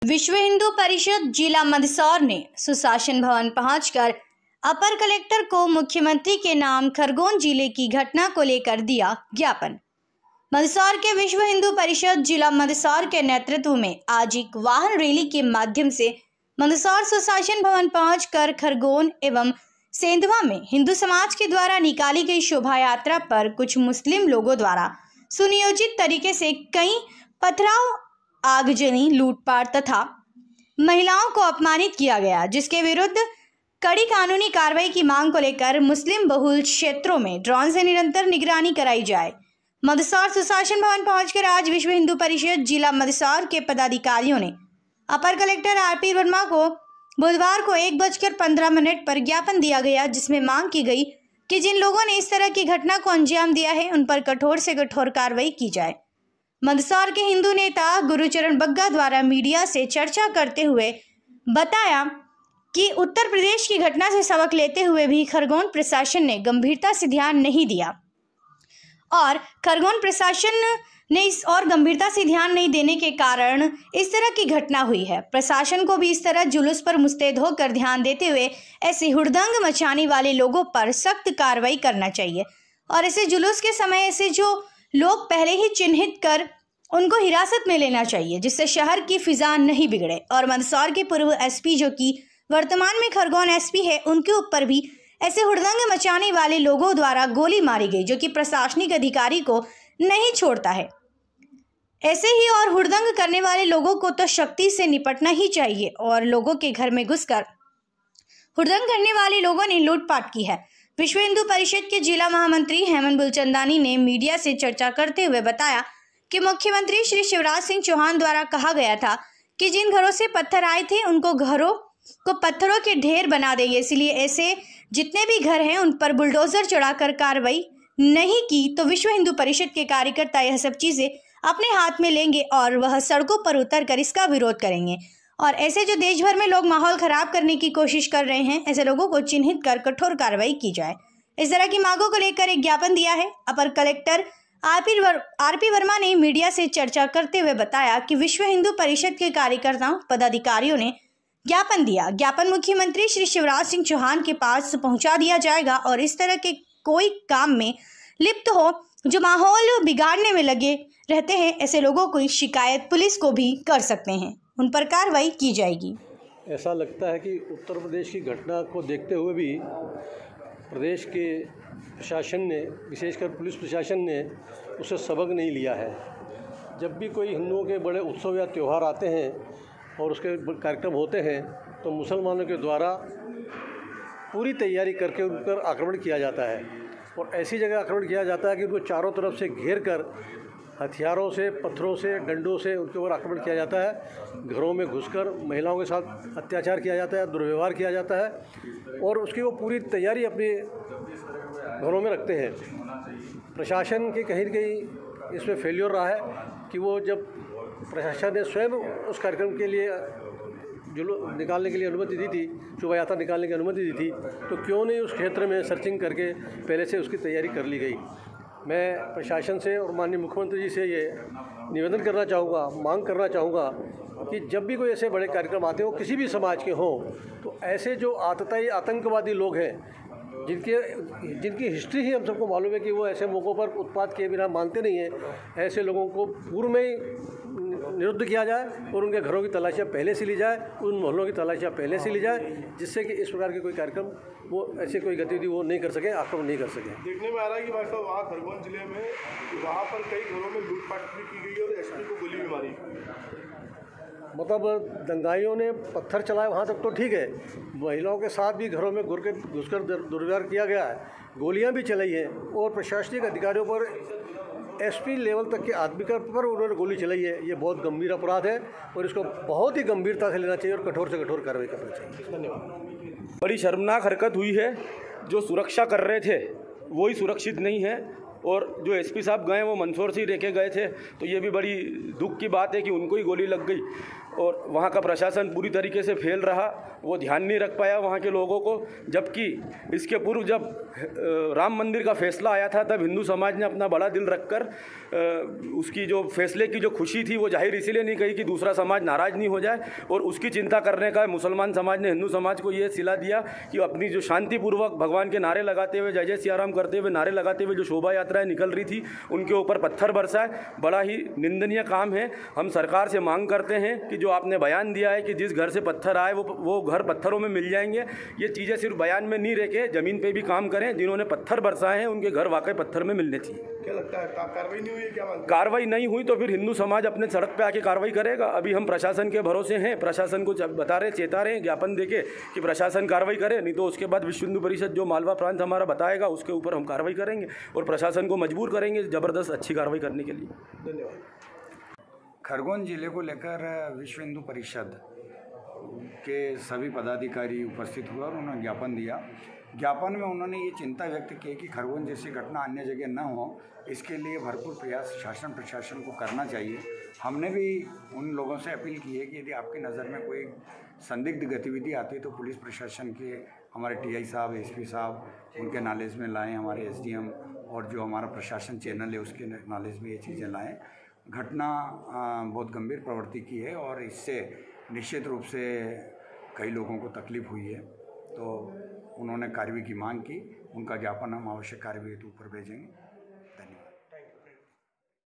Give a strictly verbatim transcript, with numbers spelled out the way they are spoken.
विश्व हिंदू परिषद जिला मंदसौर ने सुशासन भवन पहुंचकर अपर कलेक्टर को मुख्यमंत्री के नाम खरगोन जिले की घटना को लेकर दिया ज्ञापन। मंदसौर के विश्व हिंदू परिषद जिला मंदसौर के नेतृत्व में आज एक वाहन रैली के माध्यम से मंदसौर सुशासन भवन पहुंचकर खरगोन एवं सेंधवा में हिंदू समाज के द्वारा निकाली गई शोभा यात्रा पर कुछ मुस्लिम लोगों द्वारा सुनियोजित तरीके से कई पथराव, आगजनी, लूटपाट तथा महिलाओं को अपमानित किया गया, जिसके विरुद्ध कड़ी कानूनी कार्रवाई की मांग को लेकर मुस्लिम बहुल क्षेत्रों में ड्रोन से निरंतर निगरानी कराई जाए। मंदसौर सुशासन भवन पहुंचकर आज विश्व हिंदू परिषद जिला मंदसौर के पदाधिकारियों ने अपर कलेक्टर आरपी वर्मा को बुधवार को एक बजकर पंद्रह मिनट पर ज्ञापन दिया गया, जिसमें मांग की गई कि जिन लोगों ने इस तरह की घटना को अंजाम दिया है उन पर कठोर से कठोर कार्रवाई की जाए। मंदसौर के हिंदू नेता गुरुचरण बग्गा द्वारा मीडिया से चर्चा करते हुए बताया कि उत्तर प्रदेश की घटना से सबक लेते हुए भी खरगोन प्रशासन ने गंभीरता से ध्यान नहीं दिया और खरगोन प्रशासन ने इस और गंभीरता से ध्यान नहीं देने के कारण इस तरह की घटना हुई है। प्रशासन को भी इस तरह जुलूस पर मुस्तैद होकर ध्यान देते हुए ऐसे हुड़दंग मचाने वाले लोगों पर सख्त कार्रवाई करना चाहिए और ऐसे जुलूस के समय ऐसे जो लोग पहले ही चिन्हित कर उनको हिरासत में लेना चाहिए, जिससे शहर की फिजा नहीं बिगड़े। और मंदसौर के पूर्व एसपी जो कि वर्तमान में खरगोन एसपी है, उनके ऊपर भी ऐसे हुड़दंग मचाने वाले लोगों द्वारा गोली मारी गई, जो कि प्रशासनिक अधिकारी को नहीं छोड़ता है। ऐसे ही और हुड़दंग करने वाले लोगों को तो शक्ति से निपटना ही चाहिए और लोगों के घर में घुसकर हुड़दंग करने वाले लोगों ने लूटपाट की है। विश्व हिंदू परिषद के जिला महामंत्री हेमंत बुलचंदानी ने मीडिया से चर्चा करते हुए बताया कि मुख्यमंत्री श्री शिवराज सिंह चौहान द्वारा कहा गया था कि जिन घरों से पत्थर आए थे उनको घरों को पत्थरों के ढेर बना देंगे, इसलिए ऐसे जितने भी घर हैं उन पर बुलडोजर चढ़ाकर कार्रवाई नहीं की तो विश्व हिंदू परिषद के कार्यकर्ता यह सब चीजें अपने हाथ में लेंगे और वह सड़कों पर उतर कर इसका विरोध करेंगे। और ऐसे जो देश भर में लोग माहौल खराब करने की कोशिश कर रहे हैं, ऐसे लोगों को चिन्हित कर कठोर कार्रवाई की जाए। इस तरह की मांगों को लेकर एक ज्ञापन दिया है। अपर कलेक्टर आरपी वर, आरपी वर्मा ने मीडिया से चर्चा करते हुए बताया कि विश्व हिंदू परिषद के कार्यकर्ताओं पदाधिकारियों ने ज्ञापन दिया। ज्ञापन मुख्यमंत्री श्री शिवराज सिंह चौहान के पास पहुंचा दिया जाएगा और इस तरह के कोई काम में लिप्त हो जो माहौल बिगाड़ने में लगे रहते हैं, ऐसे लोगों की शिकायत पुलिस को भी कर सकते हैं, उन पर कार्रवाई की जाएगी। ऐसा लगता है कि उत्तर प्रदेश की घटना को देखते हुए भी प्रदेश के प्रशासन ने, विशेषकर पुलिस प्रशासन ने उससे सबक नहीं लिया है। जब भी कोई हिंदुओं के बड़े उत्सव या त्यौहार आते हैं और उसके कार्यक्रम होते हैं तो मुसलमानों के द्वारा पूरी तैयारी करके उन पर आक्रमण किया जाता है और ऐसी जगह आक्रमण किया जाता है कि उनको चारों तरफ से घेर कर हथियारों से, पत्थरों से, डंडों से उनके ऊपर आक्रमण किया जाता है। घरों में घुसकर महिलाओं के साथ अत्याचार किया जाता है, दुर्व्यवहार किया जाता है और उसकी वो पूरी तैयारी अपने घरों में रखते हैं। प्रशासन की कहीं न कहीं इसमें फेल्योर रहा है कि वो जब प्रशासन ने स्वयं उस कार्यक्रम के लिए जुलूस निकालने के लिए अनुमति दी थी, शोभा यात्रा निकालने की अनुमति दी थी, तो क्यों नहीं उस क्षेत्र में सर्चिंग करके पहले से उसकी तैयारी कर ली गई। मैं प्रशासन से और माननीय मुख्यमंत्री जी से ये निवेदन करना चाहूँगा, मांग करना चाहूँगा कि जब भी कोई ऐसे बड़े कार्यक्रम आते हो किसी भी समाज के हों, तो ऐसे जो आतताई आतंकवादी लोग हैं, जिनके जिनकी हिस्ट्री ही हम सबको मालूम है कि वो ऐसे मौक़ों पर उत्पात किए बिना मानते नहीं हैं, ऐसे लोगों को पूर्व में ही निरुद्ध किया जाए और उनके घरों की तलाशियाँ पहले से ली जाए, उन मोहल्लों की तलाशियाँ पहले से ली जाए, जिससे कि इस प्रकार के कोई कार्यक्रम वो ऐसे कोई गतिविधि वो नहीं कर सके, आक्रमण नहीं कर सके। देखने में आ रहा है कि भाई साहब वहाँ खरगोन जिले में वहाँ पर कई घरों में लूटपाट भी की गई और एसपी को गोली भी मारी। मतलब दंगाइयों ने पत्थर चलाए वहाँ तक तो ठीक है, महिलाओं के साथ भी घरों में घुर के घुसकर दुर्व्यवहार किया गया है, गोलियाँ भी चलाई हैं और प्रशासनिक अधिकारियों पर एसपी लेवल तक के आदमी पर उन्होंने गोली चलाई है। ये बहुत गंभीर अपराध है और इसको बहुत ही गंभीरता से लेना चाहिए और कठोर से कठोर कार्रवाई करना चाहिए। धन्यवाद। बड़ी शर्मनाक हरकत हुई है। जो सुरक्षा कर रहे थे वो ही सुरक्षित नहीं है और जो एसपी साहब गए वो मंदसौर से ही लेके गए थे, तो ये भी बड़ी दुख की बात है कि उनको ही गोली लग गई और वहाँ का प्रशासन पूरी तरीके से फेल रहा, वो ध्यान नहीं रख पाया वहाँ के लोगों को। जबकि इसके पूर्व जब राम मंदिर का फैसला आया था तब हिंदू समाज ने अपना बड़ा दिल रखकर उसकी जो फैसले की जो खुशी थी वो जाहिर इसीलिए नहीं कही कि दूसरा समाज नाराज़ नहीं हो जाए, और उसकी चिंता करने का मुसलमान समाज ने हिंदू समाज को ये सिला दिया कि अपनी जो शांतिपूर्वक भगवान के नारे लगाते हुए, जय जय सियाराम करते हुए नारे लगाते हुए जो शोभा यात्राएँ निकल रही थी उनके ऊपर पत्थर बरसाए। बड़ा ही निंदनीय काम है। हम सरकार से मांग करते हैं कि जो आपने बयान दिया है कि जिस घर से पत्थर आए वो वो घर पत्थरों में मिल जाएंगे, ये चीज़ें सिर्फ बयान में नहीं रह के ज़मीन पे भी काम करें। जिन्होंने पत्थर बरसाए हैं उनके घर वाकई पत्थर में मिलने चाहिए। क्या लगता है कार्रवाई नहीं हुई है? क्या मानते? कार्रवाई नहीं हुई तो फिर हिंदू समाज अपने सड़क पे आके कार्रवाई करेगा। अभी हम प्रशासन के भरोसे हैं, प्रशासन को बता रहे, चेता रहे, ज्ञापन देके कि प्रशासन कार्रवाई करे, नहीं तो उसके बाद विश्व हिंदू परिषद जो मालवा प्रांत हमारा बताएगा उसके ऊपर हम कार्रवाई करेंगे और प्रशासन को मजबूर करेंगे ज़बरदस्त अच्छी कार्रवाई करने के लिए। धन्यवाद। खरगोन जिले को लेकर विश्व हिंदू परिषद के सभी पदाधिकारी उपस्थित हुए और उन्होंने ज्ञापन दिया। ज्ञापन में उन्होंने ये चिंता व्यक्त की कि खरगोन जैसी घटना अन्य जगह न हो, इसके लिए भरपूर प्रयास शासन प्रशासन को करना चाहिए। हमने भी उन लोगों से अपील की है कि यदि आपकी नज़र में कोई संदिग्ध गतिविधि आती है तो पुलिस प्रशासन के हमारे टीआई साहब, एसपी साहब उनके नॉलेज में लाएं, हमारे एसडीएम और जो हमारा प्रशासन चैनल है उसके नॉलेज में ये चीज़ें लाएं। घटना बहुत गंभीर प्रवृत्ति की है और इससे निश्चित रूप से कई लोगों को तकलीफ हुई है, तो उन्होंने कार्रवाई की मांग की। उनका ज्ञापन हम आवश्यक कार्रवाई हेतु ऊपर भेजेंगे।